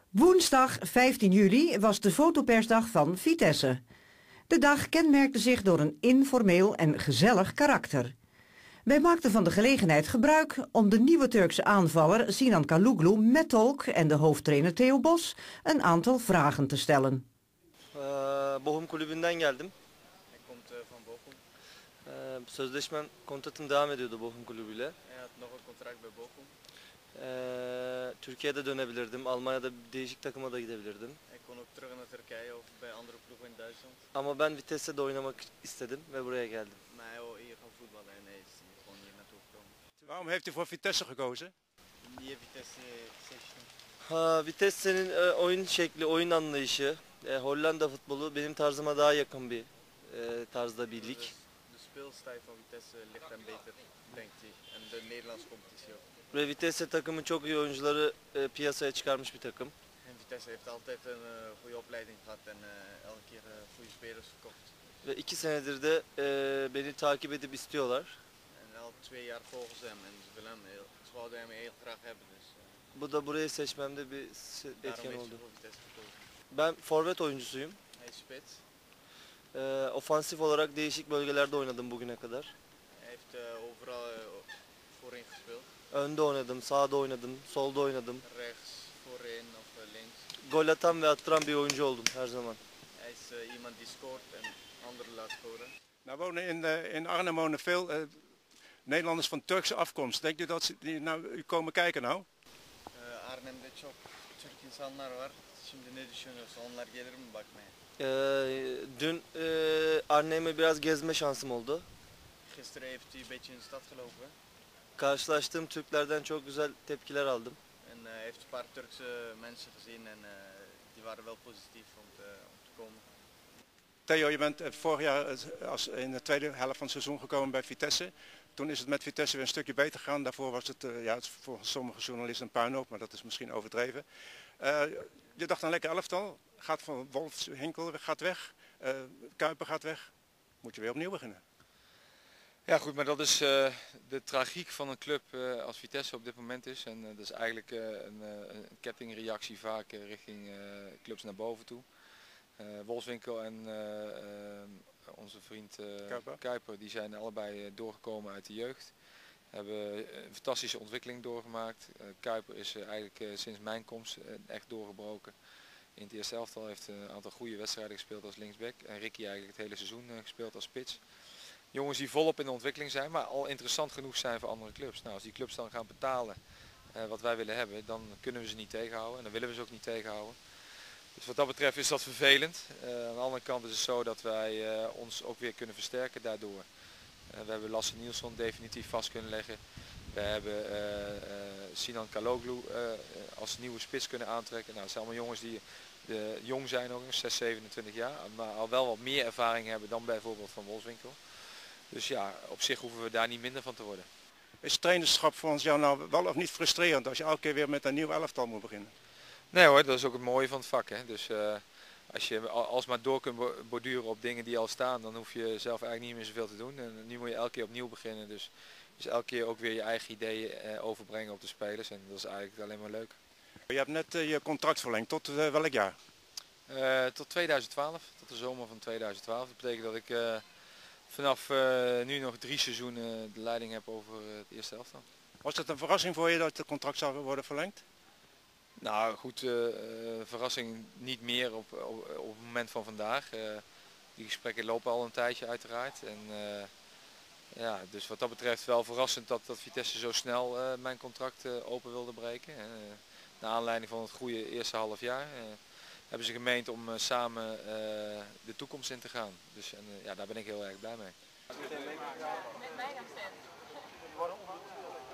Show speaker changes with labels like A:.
A: Woensdag 15 juli was de fotopersdag van Vitesse. De dag kenmerkte zich door een informeel en gezellig karakter. Wij maakten van de gelegenheid gebruik om de nieuwe Turkse aanvaller Sinan Kaloglu met tolk en de hoofdtrainer Theo Bos een aantal vragen te stellen.
B: Bochum kulübünden geldim.
C: Hij komt van Bochum.
B: Sözleşmem, kontratım devam ediyordu Bochum kulübüyle.
C: Hij had nog een contract bij Bochum.
B: Türkiye'de dönebilirdim. Almanya'da değişik takıma da gidebilirdim.
C: Hij kon ook terug naar Turkije of bij andere ploegen in Duitsland.
B: Ama ben Vitesse'de oynamak istedim ve buraya geldim.
C: Maar hij wil hier gaan voetballen en hij is gewoon hier naartoe gekomen.
D: Waarom heeft u voor Vitesse gekozen?
C: Niye Vitesse seçtim?
B: Vitesse'nin oyun şekli, oyun anlayışı, Hollanda futbolu benim tarzıma daha yakın bir tarzda bir lig.
C: De speelstijl van Vitesse ligt hem beter, denkt hij. En de Nederlandse competitie ook.
B: Ve Vitesse takımı çok iyi oyuncuları piyasaya çıkarmış bir takım.
C: En Vitesse heeft altijd een goede opleiding gehad en elke keer goede spelers verkocht.
B: Ve 2 senedir de beni takip edip istiyorlar.
C: En al 2 jaar volgen ze hem en ze wouden hem heel graag hebben. Dus,
B: Bu da burayı seçmemde bir
C: daarom
B: etken
C: heeft
B: oldu.
C: hij voor Vitesse gekozen.
B: Ben forvet oyuncusuyum.
C: Hij is spits.
B: Ofansif olarak değişik bölgelerde oynadım bugüne kadar.
C: Hij heeft overal voorin gespeeld.
B: Önde oynadım, sağda oynadım, solda oynadım.
C: Rechts, voorin of links.
B: Gol atan ve attıran bir oyuncu oldum her zaman.
C: Hij is iemand die scoort en anderen laat scoren.
D: Nou wonen in Arnhem wonen veel Nederlanders van Turkse afkomst. Denkt u dat u komen kijken nou?
C: Arnhem'de çok Türk insanlar var. Şimdi ne düşünüyorsun? Onlar gelir mi bakmaya?
B: Dün anneme biraz gezme şansım oldu.
C: Gisteren heeft hij een beetje in de stad gelopen.
B: Karşılaştığım Türklerden çok güzel tepkiler aldım.
C: En hij heeft een paar Turkse mensen gezien en die waren wel positief om te komen.
D: Theo, je bent vorig jaar in de tweede helft van het seizoen gekomen bij Vitesse. Toen is het met Vitesse weer een stukje beter gegaan. Daarvoor was het, het is volgens sommige journalisten een puinhoop, maar dat is misschien overdreven. Je dacht een lekker elftal. Gaat van Wolfswinkel gaat weg. Kuiper gaat weg. Moet je weer opnieuw beginnen.
E: Ja goed, maar dat is de tragiek van een club als Vitesse op dit moment is. En dat is eigenlijk een kettingreactie vaak richting clubs naar boven toe. Wolfswinkel en onze vriend Kuiper die zijn allebei doorgekomen uit de jeugd. Hebben een fantastische ontwikkeling doorgemaakt. Kuiper is eigenlijk sinds mijn komst echt doorgebroken. In het eerste elftal heeft een aantal goede wedstrijden gespeeld als linksback. En Ricky eigenlijk het hele seizoen gespeeld als spits. Jongens die volop in de ontwikkeling zijn, maar al interessant genoeg zijn voor andere clubs. Nou, als die clubs dan gaan betalen wat wij willen hebben, dan kunnen we ze niet tegenhouden. En dan willen we ze ook niet tegenhouden. Dus wat dat betreft is dat vervelend. Aan de andere kant is het zo dat wij ons ook weer kunnen versterken daardoor. We hebben Lasse Nielsson definitief vast kunnen leggen. We hebben Sinan Kaloglu als nieuwe spits kunnen aantrekken. Nou, het zijn allemaal jongens die jong zijn, ook 6, 27 jaar, maar al wel wat meer ervaring hebben dan bijvoorbeeld van Wolfswinkel. Dus ja, op zich hoeven we daar niet minder van te worden.
D: Is trainerschap voor ons jou nou wel of niet frustrerend als je elke keer weer met een nieuw elftal moet beginnen?
E: Nee hoor, dat is ook het mooie van het vak. Hè. Dus als je alsmaar door kunt borduren op dingen die al staan, dan hoef je zelf eigenlijk niet meer zoveel te doen. En nu moet je elke keer opnieuw beginnen. Dus elke keer ook weer je eigen ideeën overbrengen op de spelers. En dat is eigenlijk alleen maar leuk.
D: Je hebt net je contract verlengd. Tot welk jaar?
E: Tot 2012, tot de zomer van 2012. Dat betekent dat ik vanaf nu nog 3 seizoenen de leiding heb over het eerste elftal.
D: Was het een verrassing voor je dat het contract zou worden verlengd?
E: Nou goed, verrassing niet meer op het moment van vandaag. Die gesprekken lopen al een tijdje uiteraard. En, ja, dus wat dat betreft wel verrassend dat Vitesse zo snel mijn contract open wilde breken. Naar aanleiding van het goede eerste half jaar hebben ze gemeend om samen de toekomst in te gaan. Dus ja, daar ben ik heel erg blij mee.